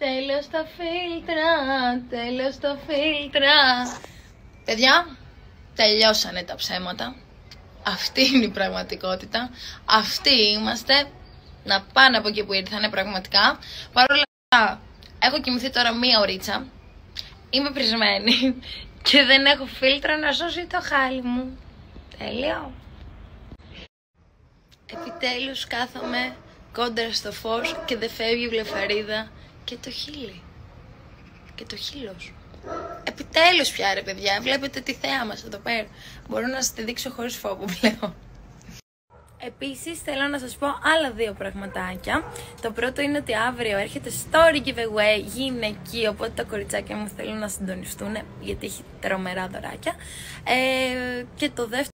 Τέλος τα φίλτρα, τέλος τα φίλτρα. Παιδιά, τελειώσανε τα ψέματα. Αυτή είναι η πραγματικότητα. Αυτοί είμαστε. Να πάνε από εκεί που ήρθανε πραγματικά. Παρ' όλα αυτά, έχω κοιμηθεί τώρα 1 ωρίτσα. Είμαι πρισμένη και δεν έχω φίλτρα να σώσει το χάλι μου. Τέλειο. Επιτέλους κάθομαι κόντρα στο φως και δεν φεύγει η βλεφαρίδα και το χείλι. Και το χείλος. Επιτέλους πια ρε παιδιά, βλέπετε τη θέα μας εδώ πέρα. Μπορώ να σας τη δείξω χωρίς φόβο πλέον. Επίσης θέλω να σας πω άλλα 2 πραγματάκια. Το πρώτο είναι ότι αύριο έρχεται story giveaway γυναικείο, οπότε τα κοριτσάκια μου θέλουν να συντονιστούν γιατί έχει τρομερά δωράκια. Και το δεύτερο